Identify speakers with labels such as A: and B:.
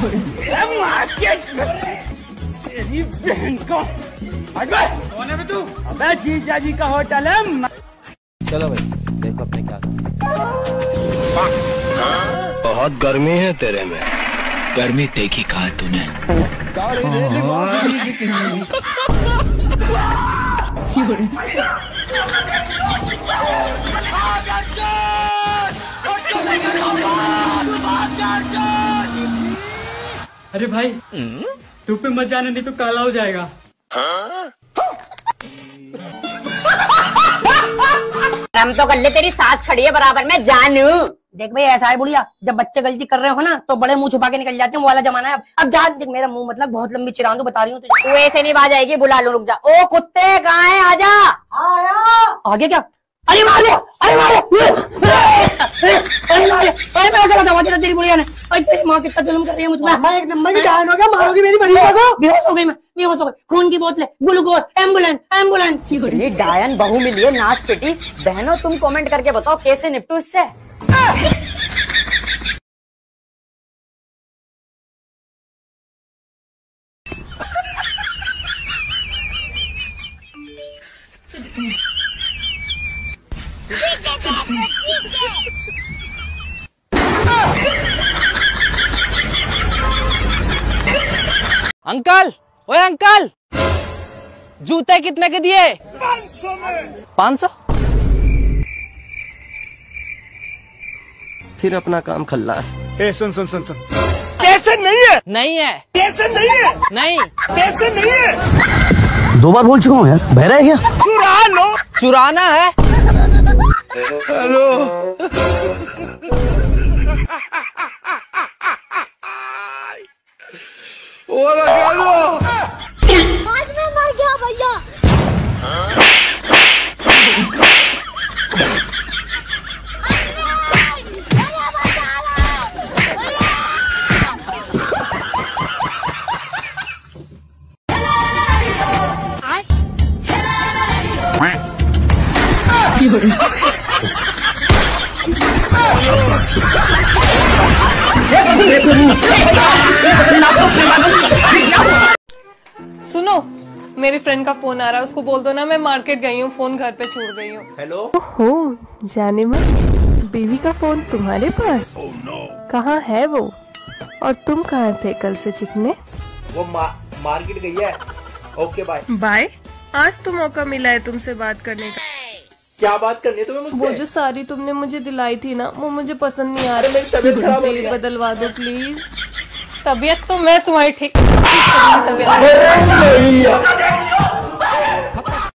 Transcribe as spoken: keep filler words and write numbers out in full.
A: तेरी बहन को कौन है तू? अबे जीजा जी का होटल है।
B: चलो भाई देखो अपने क्या।
C: बहुत गर्मी है तेरे में।
D: गर्मी देखी कहा तूने?
A: अरे भाई धूप पे मत जाना नहीं तो काला हो जाएगा।
E: हम तो कर ले, तेरी सास खड़ी है बराबर में जानू। देख भाई ऐसा है बुढ़िया, जब बच्चे गलती कर रहे हो ना तो बड़े मुंह छुपा के निकल जाते हैं, वो वाला जमाना है अब। अब जा देख मेरा मुंह मतलब बहुत लंबी चिरांदू बता रही हूँ तुझे। तू ऐसे नहीं बाज आएगी, बुला लो, रुक जा। ओ कुत्ते कहाँ है, आजा। आया आगे क्या? अरे मार दो, अरे मार दो, अरे मार दो, अरे मैं गलत आवाज दिया तेरी बुढ़िया ने। अरे तेरी माँ कितना जुल्म कर रही है मुझ पर। मैं एक नंबर की जान हो गया, मारोगी मेरी बड़ी को। बेहोश हो गई मैं, बेहोश हो गई। खून की बोतलें, ग्लूकोज, एम्बुलेंस, एम्बुलेंस। ये डायन बहू मिली है नाच पिटी। बहनों तुम कमेंट करके बताओ कैसे निपटू इससे।
B: अंकल, ओए अंकल, जूते कितने के दिए? पाँच सौ में। पाँच सौ?
C: फिर अपना काम खल्लास।
A: ए सुन सुन सुन सुन, पैसे नहीं है।
B: नहीं है।
A: पैसे नहीं है।
B: नहीं
A: पैसे नहीं है।
C: दो बार बोल चुका हूँ यार, बहरा है क्या?
A: चुरा लो।
B: चुराना है।
C: हेलो। वो लगा लो।
F: आज मैं मर गया भैया।
G: सुनो, मेरी फ्रेंड का फोन आ रहा है, उसको बोल दो ना मैं मार्केट गई हूँ, फोन घर पे छोड़ गई हूँ।
B: हेलो।
G: हो जाने मन, बीवी का फोन तुम्हारे पास? oh, no. कहाँ है वो? और तुम कहाँ थे कल से चिकने?
B: वो मा, मार्केट गई है। Okay bye.
G: बाय। आज तो मौका मिला है तुमसे बात करने का।
B: क्या बात करनी है तुम्हें मुझसे?
G: वो जो साड़ी तुमने मुझे दिलाई थी ना, वो मुझे पसंद नहीं आ रहा। प्लीज बदलवा दो प्लीज। तबीयत तो मैं तुम्हारी ठीक तबीयत